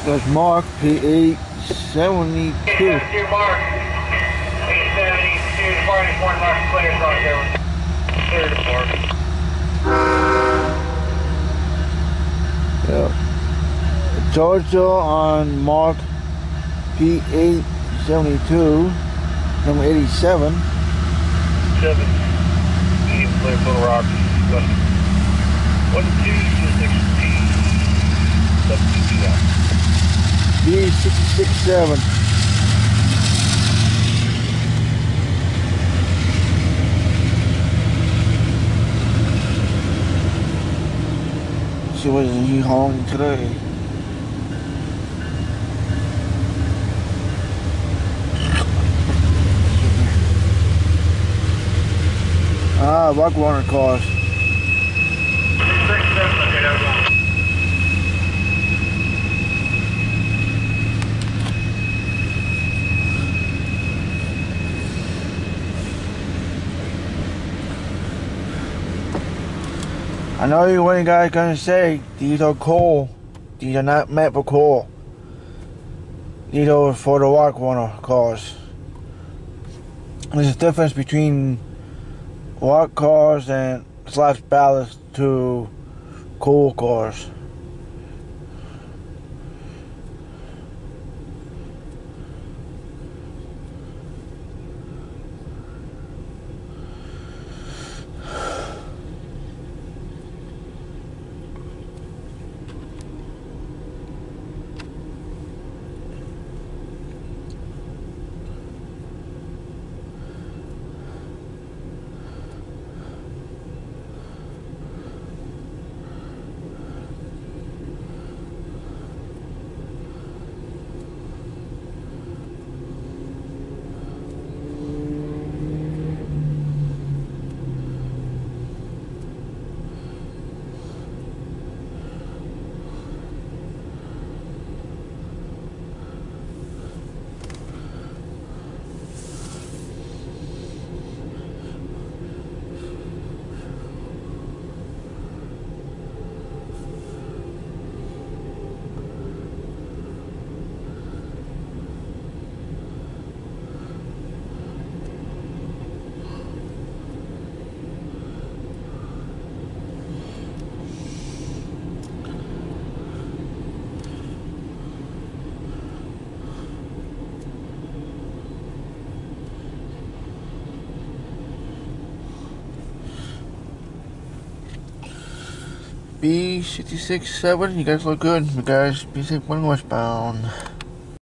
That's Mark P872. Mark. 872, departing point Mark, clear across over. Clear to Mark. Yeah. Georgia on Mark P872, number 87. 7. East clear Little Rock. 1226P. Substitute out. B667. She wasn't he home today. Rock runner cars. 667, okay, that was on. I know what you guys gonna say. These are coal. These are not meant for coal. These are for the rock runner cars. There's a difference between rock cars and slash ballast to coal cars. B667, you guys look good. You guys be safe when westbound.